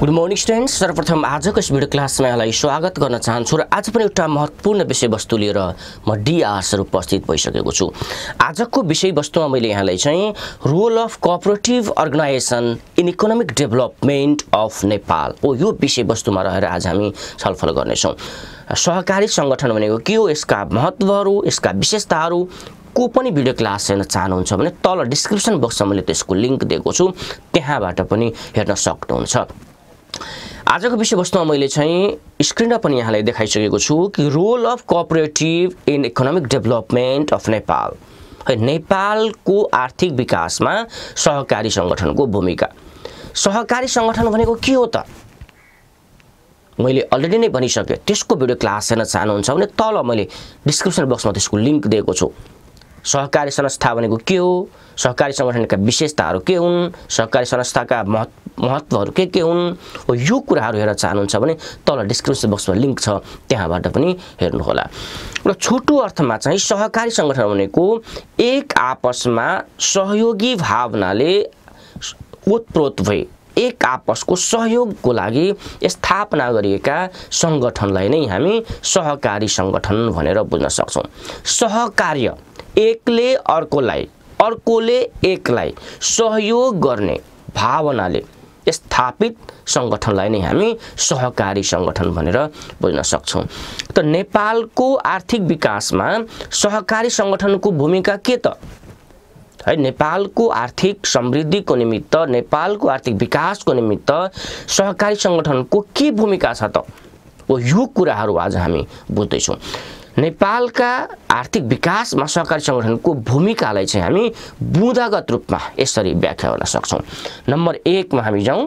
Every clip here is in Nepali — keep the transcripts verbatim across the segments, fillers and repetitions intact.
गुड मर्निङ स्टुडेन्ट्स, सर्वप्रथम आजको यस भिडियो क्लासमा यहाँलाई स्वागत गर्न चाहन्छु र आज पनि एउटा महत्त्वपूर्ण विषयवस्तु लिएर म डिआर सर उपस्थित भइसकेको छु। आजको विषयवस्तुमा मैले यहाँलाई चाहिँ role of cooperative organisation in economic development of Nepal ओ यो विषयवस्तुमा रहेर आज हामी छलफल गर्नेछौँ। सहकारी सङ्गठन भनेको के हो, यसका महत्त्वहरू, यसका विशेषताहरू को पनि भिडियो क्लास हेर्न चाहनुहुन्छ भने तल डिस्क्रिप्सन बक्समा मैले त्यसको लिङ्क दिएको छु, त्यहाँबाट पनि हेर्न सक्नुहुन्छ। आजको विषयवस्तुमा मैले चाहिँ स्क्रिनमा पनि यहाँलाई देखाइसकेको छु कि role of cooperative in economic development of Nepal, है नेपालको आर्थिक विकासमा सहकारी सङ्गठनको भूमिका। सहकारी सङ्गठन भनेको के हो त मैले अलरेडी नै भनिसकेँ। त्यसको भिडियो क्लास हेर्न चाहनुहुन्छ भने तल मैले डिस्क्रिप्सन बक्समा त्यसको लिङ्क दिएको छु। सहकारी संस्था भनेको के हो, सहकारी सङ्गठनका विशेषताहरू के हुन्, सहकारी संस्थाका महत्त्वहरू के के हुन्, यो कुराहरू हेर्न चाहनुहुन्छ भने तल डिस्क्रिप्सन बक्समा लिङ्क छ, त्यहाँबाट पनि हेर्नुहोला। र छोटो अर्थमा चाहिँ सहकारी सङ्गठन भनेको एक आपसमा सहयोगी भावनाले ओतप्रोत भए एक आपसको सहयोगको लागि स्थापना गरिएका सङ्गठनलाई नै हामी सहकारी सङ्गठन भनेर बुझ्न सक्छौँ। सहकार्य एकले अर्कोलाई, अर्कोले एकलाई सहयोग गर्ने भावनाले स्थापित सङ्गठनलाई नै हामी सहकारी सङ्गठन भनेर बुझ्न सक्छौँ। त नेपालको आर्थिक विकासमा सहकारी सङ्गठनको भूमिका के त है? नेपालको आर्थिक समृद्धिको निमित्त, नेपालको आर्थिक विकासको निमित्त सहकारी सङ्गठनको के भूमिका छ त? ओ यो कुराहरू आज हामी बुझ्दैछौँ। नेपालका आर्थिक विकासमा सहकारी सङ्गठनको भूमिकालाई चाहिँ हामी बुँदागत रूपमा यसरी व्याख्या गर्न सक्छौँ। नम्बर एकमा हामी जाउँ,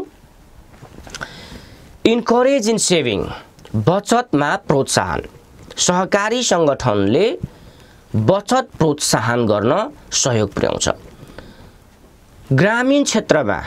इन्करेज इन सेभिङ, बचतमा प्रोत्साहन। सहकारी सङ्गठनले बचत प्रोत्साहन गर्न सहयोग पुर्याउँछ। ग्रामीण क्षेत्रमा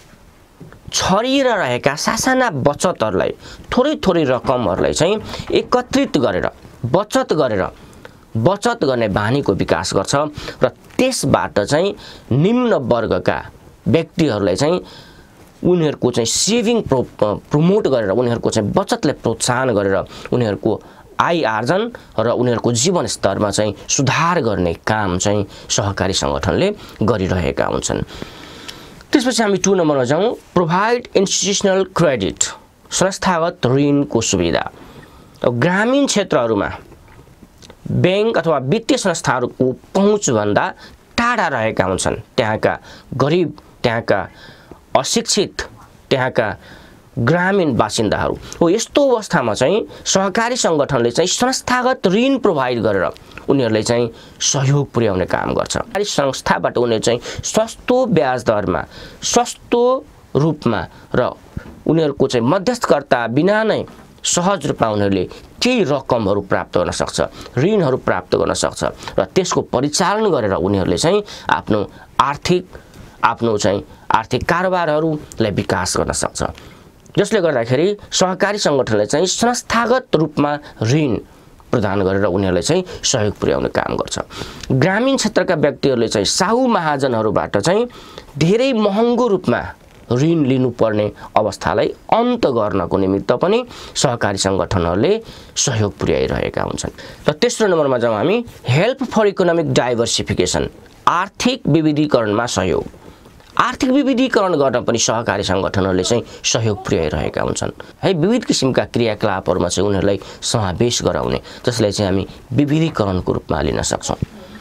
छरिरहेका सासाना बचतहरूलाई, थोरै थोरै रकमहरूलाई चाहिँ एकत्रित गरेर बचत गरेर बचत गर्ने बानीको विकास गर्छ र त्यसबाट चाहिँ निम्न वर्गका व्यक्तिहरूलाई चाहिँ उनीहरूको चाहिँ सेभिङ प्रो प्रमोट गरेर, उनीहरूको चाहिँ बचतलाई प्रोत्साहन गरेर उनीहरूको आय आर्जन र उनीहरूको जीवन स्तरमा चाहिँ सुधार गर्ने काम चाहिँ सहकारी सङ्गठनले गरिरहेका हुन्छन्। त्यसपछि हामी टु नम्बरमा जाउँ, प्रोभाइड इन्स्टिट्युसनल क्रेडिट, संस्थागत ऋणको सुविधा। ग्रामीण क्षेत्रहरूमा ब्याङ्क अथवा वित्तीय संस्थाहरूको पहुँचभन्दा टाढा रहेका हुन्छन् त्यहाँका गरिब, त्यहाँका अशिक्षित, त्यहाँका ग्रामीण बासिन्दाहरू हो। यस्तो अवस्थामा चाहिँ सहकारी सङ्गठनले चाहिँ संस्थागत ऋण प्रोभाइड गरेर उनीहरूलाई चाहिँ सहयोग पुर्याउने काम गर्छ। सहकारी संस्थाबाट उनीहरू चाहिँ सस्तो ब्याज दरमा, सस्तो रूपमा र उनीहरूको चाहिँ मध्यस्थकर्ता बिना नै सहज रूपमा उनीहरूले केही रकमहरू प्राप्त गर्न सक्छ, ऋणहरू प्राप्त गर्न सक्छ र त्यसको परिचालन गरेर उनीहरूले चाहिँ आफ्नो आर्थिक आफ्नो चाहिँ आर्थिक कारोबारहरूलाई विकास गर्न सक्छ। जसले गर्दाखेरि सहकारी सङ्गठनले चाहिँ संस्थागत रूपमा ऋण प्रदान गरेर उनीहरूलाई चाहिँ सहयोग पुर्याउने काम गर्छ। ग्रामीण क्षेत्रका व्यक्तिहरूले चाहिँ साहु महाजनहरूबाट चाहिँ धेरै महँगो रूपमा ऋण लिनुपर्ने अवस्थालाई अन्त गर्नको निमित्त पनि सहकारी सङ्गठनहरूले सहयोग पुर्याइरहेका हुन्छन्। र तेस्रो नम्बरमा जाउँ हामी, हेल्प फर इकोनोमिक डाइभर्सिफिकेसन, आर्थिक विविधीकरणमा सहयोग। आर्थिक विविधीकरण गर्न पनि सहकारी सङ्गठनहरूले चाहिँ सहयोग पुर्याइरहेका हुन्छन् है। विविध किसिमका क्रियाकलापहरूमा चाहिँ उनीहरूलाई समावेश गराउने, जसलाई चाहिँ हामी विविधीकरणको रूपमा लिन सक्छौँ।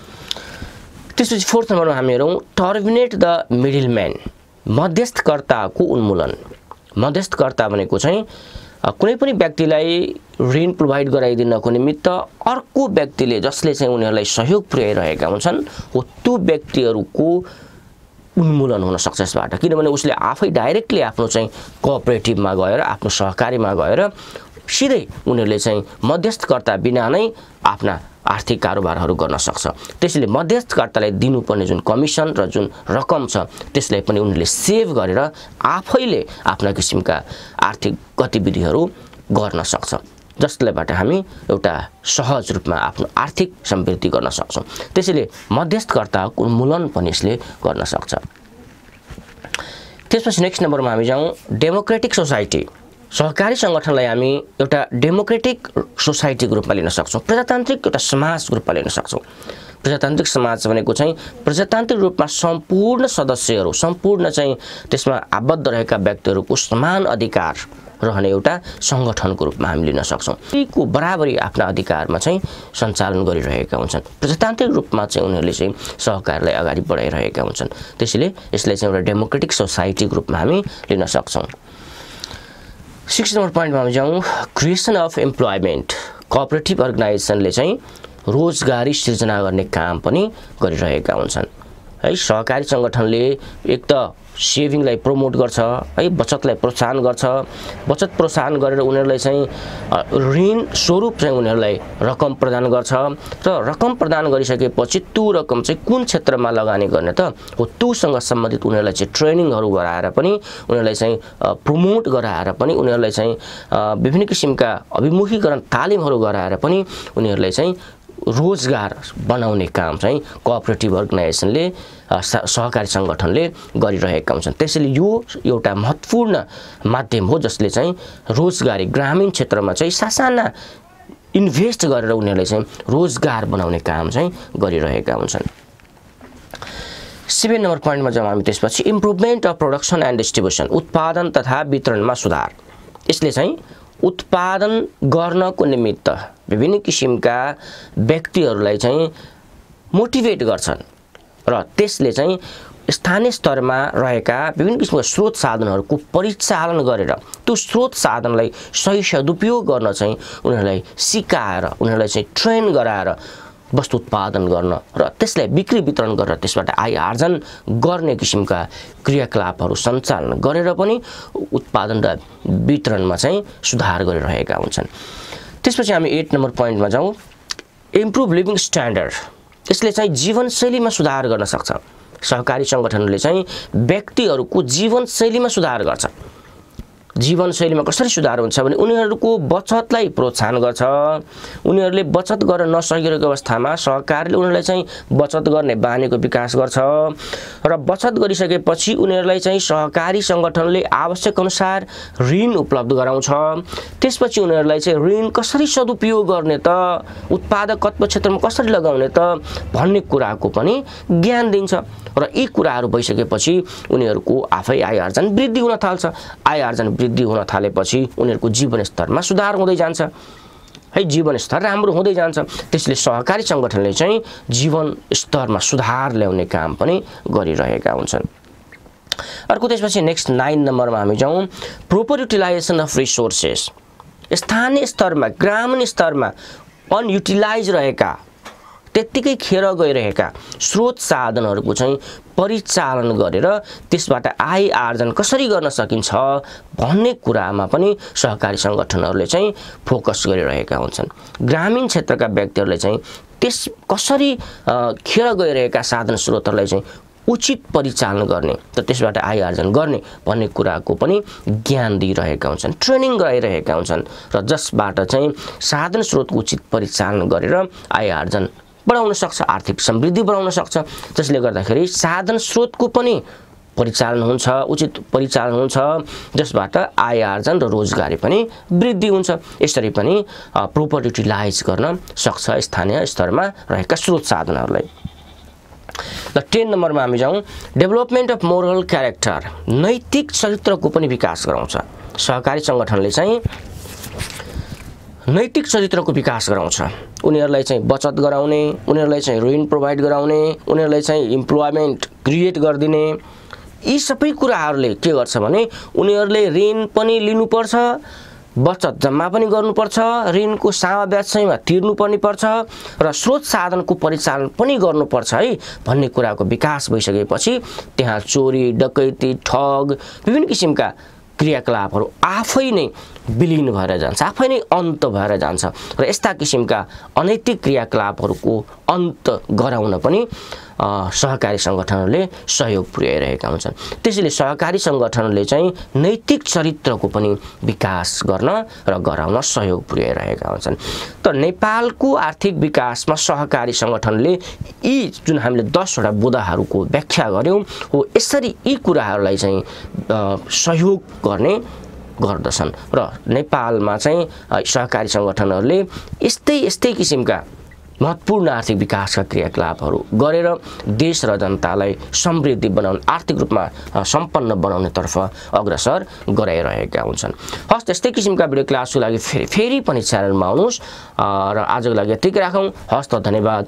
त्यसपछि फोर्थ नम्बरमा हामी हेरौँ, टर्मिनेट द मिडलम्यान, मध्यस्थकर्ताको उन्मूलन। मध्यस्थकर्ता भनेको चाहिँ कुनै पनि व्यक्तिलाई ऋण प्रोभाइड गराइदिनको निमित्त अर्को व्यक्तिले जसले चाहिँ उनीहरूलाई सहयोग पुर्याइरहेका हुन्छन् हो त्यो व्यक्तिहरूको उन्मूलन हुन सक्छ यसबाट। किनभने उसले आफै डाइरेक्टली आफ्नो चाहिँ कोअपरेटिभमा गएर, आफ्नो सहकारीमा गएर सिधै उनीहरूले चाहिँ मध्यस्थकर्ता बिना नै आफ्ना आर्थिक कारोबारहरू गर्न सक्छ। त्यसैले मध्यस्थकर्तालाई दिनुपर्ने जुन कमिसन र जुन रकम छ त्यसलाई पनि उनीहरूले सेभ गरेर आफैले आफ्ना किसिमका आर्थिक गतिविधिहरू गर्न सक्छ, जसलेबाट हामी एउटा सहज रूपमा आफ्नो आर्थिक समृद्धि गर्न सक्छौँ। त्यसैले मध्यस्थकर्ताको उन्मूलन पनि यसले गर्न सक्छ। त्यसपछि नेक्स्ट नम्बरमा हामी जाउँ डेमोक्रेटिक सोसाइटी। सहकारी सङ्गठनलाई हामी एउटा डेमोक्रेटिक सोसाइटीको रूपमा लिन सक्छौँ, प्रजातान्त्रिक एउटा समाजको रूपमा लिन सक्छौँ। प्रजातान्त्रिक समाज भनेको चाहिँ प्रजातान्त्रिक रूपमा सम्पूर्ण सदस्यहरू, सम्पूर्ण चाहिँ त्यसमा आबद्ध रहेका व्यक्तिहरूको समान अधिकार रहने एउटा सङ्गठनको रूपमा हामी लिन सक्छौँ। यीको बराबरी आफ्ना अधिकारमा चाहिँ सञ्चालन गरिरहेका हुन्छन्। प्रजातान्त्रिक रूपमा चाहिँ उनीहरूले चाहिँ सहकारीलाई अगाडि बढाइरहेका हुन्छन्। त्यसैले यसलाई चाहिँ एउटा डेमोक्रेटिक सोसाइटीको रूपमा हामी लिन सक्छौँ। सिक्स नम्बर पोइन्टमा हामी जाउँ क्रिएसन अफ इम्प्लोइमेन्ट। कोअपरेटिभ अर्गनाइजेसनले चाहिँ रोजगारी सृजना गर्ने काम पनि गरिरहेका हुन्छन् है। सहकारी सङ्गठनले एक त सेभिङलाई प्रमोट गर्छ है, बचतलाई प्रोत्साहन गर्छ। बचत प्रोत्साहन गरेर उनीहरूलाई चाहिँ ऋण स्वरूप चाहिँ उनीहरूलाई रकम प्रदान गर्छ र रकम प्रदान गरिसकेपछि त्यो रकम चाहिँ कुन क्षेत्रमा लगानी गर्ने त हो त्योसँग सम्बन्धित उनीहरूलाई चाहिँ ट्रेनिङहरू गराएर पनि उनीहरूलाई चाहिँ प्रमोट गराएर पनि उनीहरूलाई चाहिँ विभिन्न किसिमका अभिमुखीकरण तालिमहरू गराएर पनि उनीहरूलाई चाहिँ रोजगार बनाउने काम चाहिँ कोअपरेटिभ अर्गनाइजेसनले सहकारी सङ्गठनले गरिरहेका हुन्छन्। त्यसैले यो एउटा महत्त्वपूर्ण माध्यम हो जसले चाहिँ रोजगारी ग्रामीण क्षेत्रमा चाहिँ सासाना इन्भेस्ट गरेर उनीहरूले चाहिँ रोजगार बनाउने काम चाहिँ गरिरहेका हुन्छन्। सेभेन नम्बर पोइन्टमा जाउँ हामी त्यसपछि improvement of production and distribution. उत्पादन तथा वितरणमा सुधार। यसले चाहिँ उत्पादन गर्नको निमित्त विभिन्न किसिमका व्यक्तिहरूलाई चाहिँ मोटिभेट गर्छन् र त्यसले चाहिँ स्थानीय स्तरमा रहेका विभिन्न किसिमका स्रोत साधनहरूको परिचालन गरेर त्यो स्रोत साधनलाई सही सदुपयोग गर्न चाहिँ उनीहरूलाई सिकाएर उनीहरूलाई चाहिँ ट्रेन गराएर वस्तु उत्पादन गर्न र त्यसलाई बिक्री वितरण गरेर त्यसबाट आय आर्जन गर्ने किसिमका क्रियाकलापहरू सञ्चालन गरेर पनि उत्पादन र वितरणमा चाहिँ सुधार गरिरहेका हुन्छन्। त्यसपछि हामी एट नम्बर पोइन्टमा जाउँ इम्प्रुभ लिभिङ स्ट्यान्डर्ड। यसले चाहिँ जीवनशैलीमा सुधार गर्न सक्छ। सहकारी सङ्गठनले चाहिँ व्यक्तिहरूको जीवनशैलीमा सुधार गर्छ। जीवनशैलीमा कसरी सुधार हुन्छ भने उनीहरूको बचतलाई प्रोत्साहन गर्छ। उनीहरूले बचत गर्न नसकिरहेको अवस्थामा सहकारीले उनीहरूलाई चाहिँ बचत गर्ने बानीको विकास गर्छ र बचत गरिसकेपछि उनीहरूलाई चाहिँ सहकारी सङ्गठनले आवश्यक अनुसार ऋण उपलब्ध गराउँछ। त्यसपछि उनीहरूलाई चाहिँ ऋण कसरी सदुपयोग गर्ने त, उत्पादकत्व क्षेत्रमा कसरी लगाउने त भन्ने कुराको पनि ज्ञान दिन्छ र यी कुराहरू भइसकेपछि उनीहरूको आफै आय आर्जन वृद्धि हुन थाल्छ। आय आर्जन वृद्धि हुन थालेपछि उनीहरूको जीवनस्तरमा सुधार हुँदै जान्छ है, जीवनस्तर राम्रो हुँदै जान्छ। त्यसले सहकारी सङ्गठनले चाहिँ जीवनस्तरमा सुधार ल्याउने काम पनि गरिरहेका हुन्छन्। अर्को त्यसपछि नेक्स्ट नाइन नम्बरमा हामी जाउँ प्रोपर युटिलाइजेसन अफ रिसोर्सेस। स्थानीय स्तरमा ग्रामीण स्तरमा अनयुटिलाइज रहेका त्यत्तिकै खेर गइरहेका स्रोत साधनहरूको चाहिँ परिचालन गरेर त्यसबाट आय आर्जन कसरी गर्न सकिन्छ भन्ने कुरामा पनि सहकारी सङ्गठनहरूले चाहिँ फोकस गरिरहेका हुन्छन्। ग्रामीण क्षेत्रका व्यक्तिहरूले चाहिँ त्यस कसरी खेर गइरहेका साधन स्रोतहरूलाई चाहिँ उचित परिचालन गर्ने र त्यसबाट आय आर्जन गर्ने भन्ने कुराको पनि ज्ञान दिइरहेका हुन्छन्, ट्रेनिङ गराइरहेका हुन्छन् र जसबाट चाहिँ साधन स्रोतको उचित परिचालन गरेर आय आर्जन बढाउन सक्छ, आर्थिक समृद्धि बढाउन सक्छ। जसले गर्दाखेरि साधन स्रोतको पनि परिचालन हुन्छ, उचित परिचालन हुन्छ, जसबाट आय आर्जन र रोजगारी पनि वृद्धि हुन्छ। यसरी पनि प्रोपर युटिलाइज गर्न सक्छ स्थानीय स्तरमा रहेका स्रोत साधनहरूलाई। र टेन नम्बरमा हामी जाउँ डेभलपमेन्ट अफ मोरल क्यारेक्टर। नैतिक चरित्रको पनि विकास गराउँछ। सहकारी सङ्गठनले चाहिँ नैतिक चरित्रको विकास गराउँछ। उनीहरूलाई चाहिँ बचत गराउने, उनीहरूलाई चाहिँ ऋण प्रोभाइड गराउने, उनीहरूलाई चाहिँ इम्प्लोइमेन्ट क्रिएट गरिदिने, यी सबै कुराहरूले के गर्छ भने उनीहरूले ऋण पनि लिनुपर्छ, बचत जम्मा पनि गर्नुपर्छ, ऋणको सामा ब्याज चाहिँ तिर्नुपर्ने पर्छ र स्रोत साधनको परिचालन पनि गर्नुपर्छ है भन्ने कुराको विकास भइसकेपछि त्यहाँ चोरी डकैती ठग विभिन्न किसिमका क्रियाकलापहरू आफै नै विलीन भएर जान्छ, आफै नै अन्त भएर जान्छ र यस्ता किसिमका अनैतिक क्रियाकलापहरूको अन्त गराउन पनि सहकारी सङ्गठनहरूले सहयोग पुर्याइरहेका हुन्छन्। त्यसैले सहकारी सङ्गठनले चाहिँ नैतिक चरित्रको पनि विकास गर्न र गराउन सहयोग पुर्याइरहेका हुन्छन्। त नेपालको आर्थिक विकासमा सहकारी सङ्गठनले यी जुन हामीले दसवटा बुँदाहरूको व्याख्या गऱ्यौँ हो यसरी यी कुराहरूलाई चाहिँ सहयोग गर्ने गर्दछन् र नेपालमा चाहिँ सहकारी सङ्गठनहरूले यस्तै यस्तै किसिमका महत्त्वपूर्ण आर्थिक विकासका क्रियाकलापहरू गरेर देश र जनतालाई समृद्धि बनाउने आर्थिक रूपमा सम्पन्न बनाउनेतर्फ अग्रसर गराइरहेका हुन्छन्। हस् त्यस्तै किसिमका भिडियो क्लासको लागि फेरि फेरि पनि च्यानलमा आउनुहोस् र आजको लागि यतिकै राखौँ। हस् त धन्यवाद।